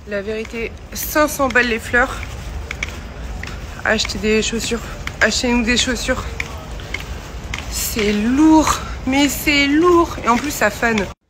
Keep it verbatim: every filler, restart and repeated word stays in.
La vérité, cinq cents balles les fleurs. Acheter des chaussures. Achetez-nous des chaussures. C'est lourd, mais c'est lourd. Et en plus, ça fane.